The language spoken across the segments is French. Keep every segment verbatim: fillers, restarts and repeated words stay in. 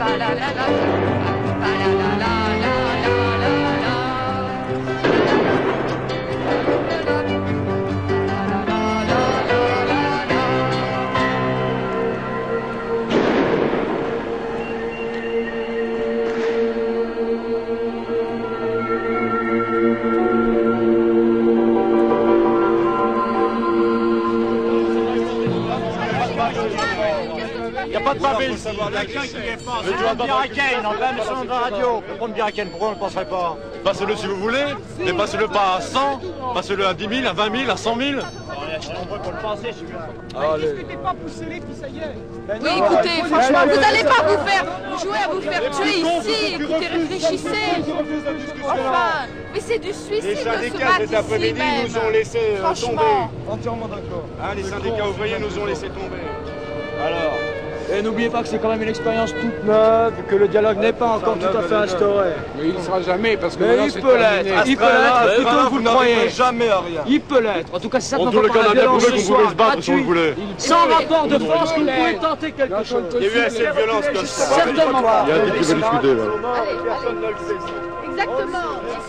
Pas de pavé ici. Quelqu'un qui défend. Le tour de barricades, en pleine son de la radio. On peut prendre barricades, pourquoi on ne penserait pas? Passez-le si vous voulez, mais passez-le pas à cent, passez-le à dix mille, à vingt mille, à cent mille. On est assez nombreux pour le penser, je suis bien. Allez. Discutez pas, poussez-les, puis ça y est. Ben oui, non, écoutez, ouais, franchement, vous n'allez pas vous faire jouer à vous faire tuer ici. Écoutez, réfléchissez. Enfin, mais c'est du suicide de se battre ici après-midi nous ont laissé euh, tomber. Entièrement d'accord. Hein, les syndicats ouvriers nous ont laissé tomber. Alors. Et n'oubliez pas que c'est quand même une expérience toute neuve, que le dialogue n'est pas encore tout à fait instauré. Mais il ne sera jamais, parce que mais il peut l'être, il peut l'être, plutôt que vous le croyez. Jamais à rien. Il peut l'être. En tout cas, c'est ça En qu'on tous les va cas, on la a bien violence prouvé ce qu'on pouvait soir, se battre si vous le voulez. Sans rapport de force, que vous pouvez tenter quelque chose. Il y a eu assez de violence comme ça. Certainement pas. Il y a un type qui veut discuter, là. Allez, allez. Exactement.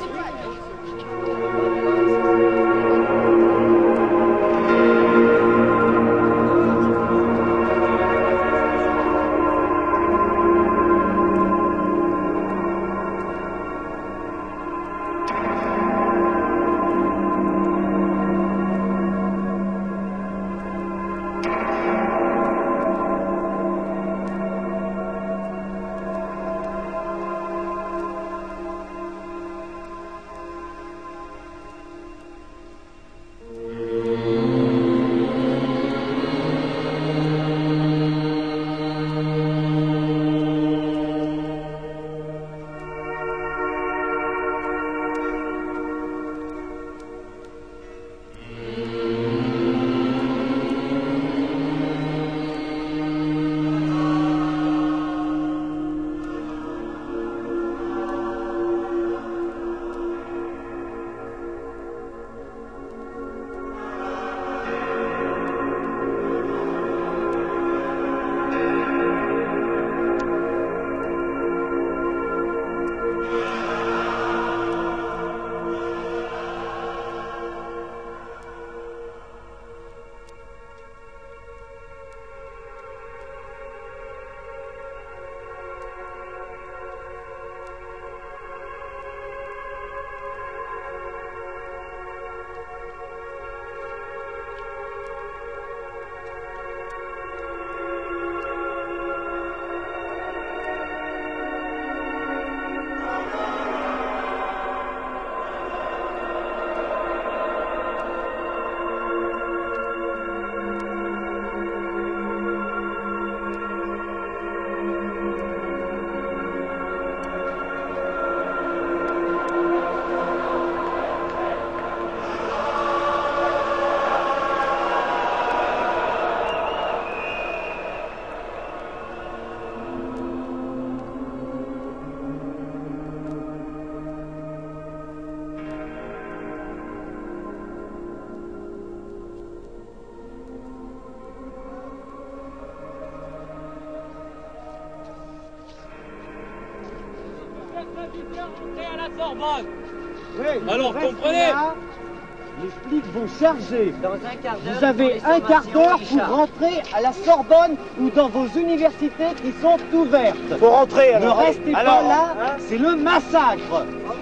À la Sorbonne. Oui, alors comprenez là, les flics vont charger. Dans un quart d'heure. Vous avez un quart d'heure pour rentrer à la Sorbonne ou dans vos universités qui sont ouvertes. Faut rentrer alors. Ne restez alors, pas là, hein, c'est le massacre.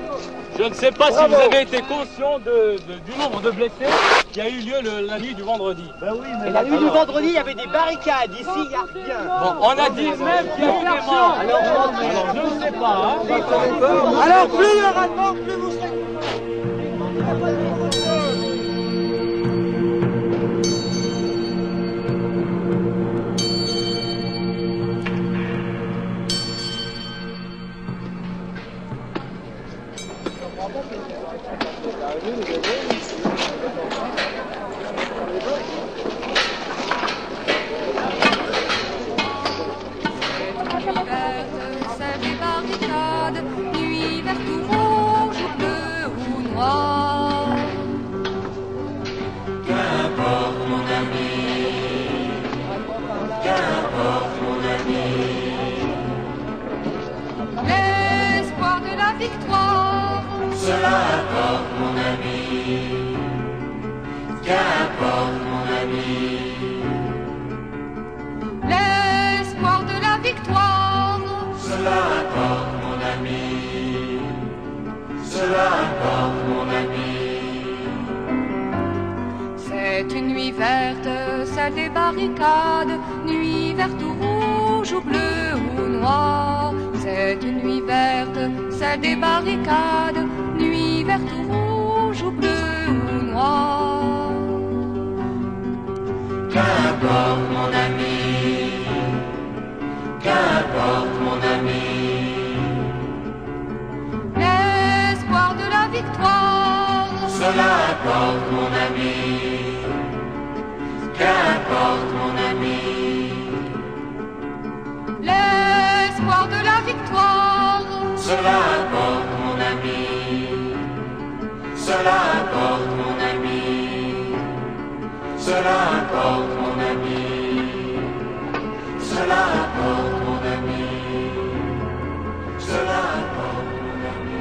Je ne sais pas Bravo. si vous avez été conscient de, de, du nombre de blessés qui a eu lieu le, la nuit du vendredi. Ben oui, mais la nuit du vendredi, il y avait des barricades. Ici, il n'y a rien. Bon, on a dit même qu'il y a eu des morts. Alors, Alors, je ne sais pas. Hein. alors plus il y aura de morts, plus vous serez... C'est des barricades, nuit verte ou rouge, bleu ou noir. victoire. Cela importe mon ami, qu'importe mon ami. L'espoir de la victoire. Cela importe mon ami, cela importe mon ami. C'est une nuit verte, celle des barricades, nuit verte ou rouge ou bleue ou noire. C'est une nuit verte, celle des barricades, nuit verte ou rouge ou bleue ou noire. Qu'importe mon ami, qu'importe mon ami. L'espoir de la victoire. Cela importe mon ami, qu'importe mon ami. L'espoir de la victoire. Cela importe mon ami, cela importe mon ami. Cela importe mon ami, cela importe mon ami. Cela importe mon ami.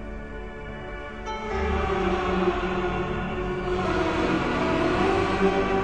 Thank you.